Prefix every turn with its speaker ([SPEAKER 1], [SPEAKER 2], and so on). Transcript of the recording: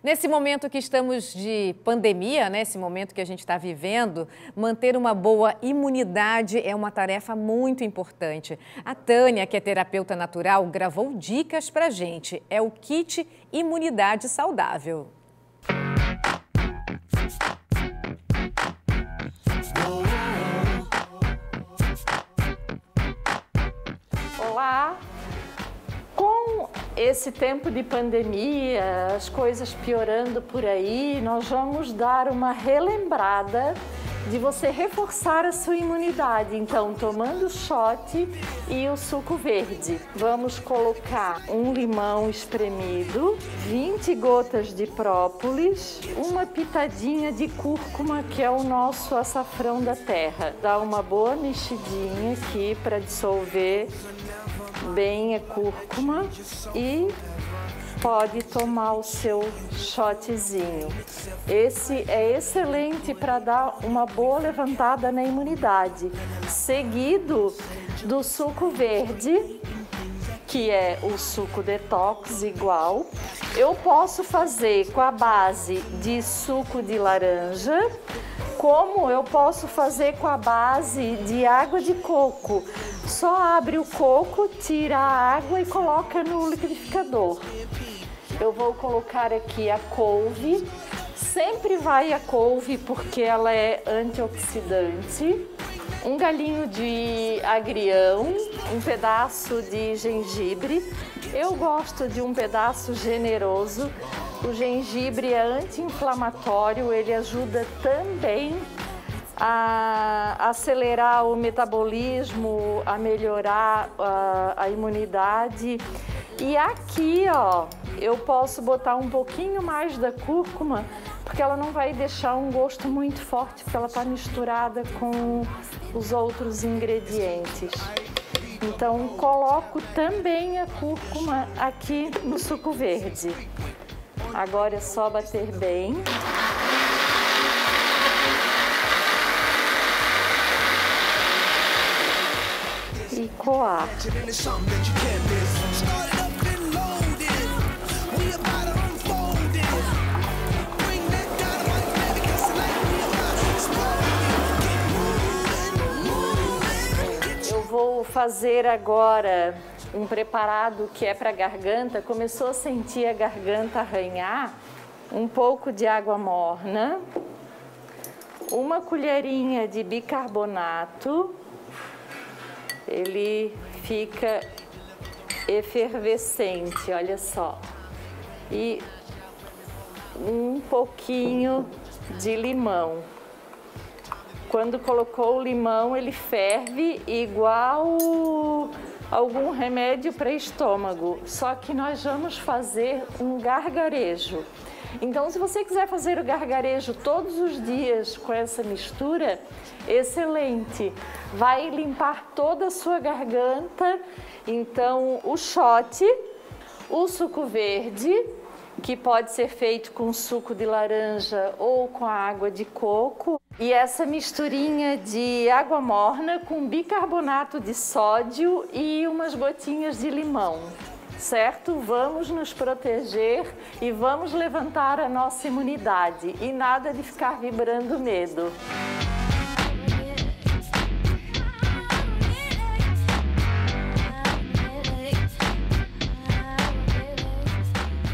[SPEAKER 1] Nesse momento que estamos de pandemia, né, esse momento que a gente está vivendo, manter uma boa imunidade é uma tarefa muito importante. A Tânia, que é terapeuta natural, gravou dicas para a gente. É o kit Imunidade Saudável.
[SPEAKER 2] Olá! Com esse tempo de pandemia, as coisas piorando por aí, nós vamos dar uma relembrada de você reforçar a sua imunidade. Então, tomando o shot e o suco verde. Vamos colocar um limão espremido, 20 gotas de própolis, uma pitadinha de cúrcuma, que é o nosso açafrão da terra. Dá uma boa mexidinha aqui para dissolver bem a cúrcuma e pode tomar o seu shotzinho. Esse é excelente para dar uma boa levantada na imunidade. Seguido do suco verde, que é o suco detox igual. Eu posso fazer com a base de suco de laranja, como eu posso fazer com a base de água de coco. Só abre o coco, tira a água e coloca no liquidificador. Eu vou colocar aqui a couve. Sempre vai a couve porque ela é antioxidante. Um galinho de agrião, um pedaço de gengibre. Eu gosto de um pedaço generoso. O gengibre é anti-inflamatório, ele ajuda também a acelerar o metabolismo, a melhorar a imunidade. E aqui, ó, eu posso botar um pouquinho mais da cúrcuma, porque ela não vai deixar um gosto muito forte, porque ela está misturada com os outros ingredientes. Então, coloco também a cúrcuma aqui no suco verde. Agora é só bater bem. E coar. Eu vou fazer agora um preparado que é para garganta. Começou a sentir a garganta arranhar? Um pouco de água morna, uma colherinha de bicarbonato. Ele fica efervescente, olha só. E um pouquinho de limão. Quando colocou o limão, ele ferve igual algum remédio para estômago. Só que nós vamos fazer um gargarejo. Então, se você quiser fazer o gargarejo todos os dias com essa mistura, excelente. Vai limpar toda a sua garganta. Então, o shot, o suco verde, que pode ser feito com suco de laranja ou com a água de coco. E essa misturinha de água morna com bicarbonato de sódio e umas gotinhas de limão. Certo? Vamos nos proteger e vamos levantar a nossa imunidade. E nada de ficar vibrando medo.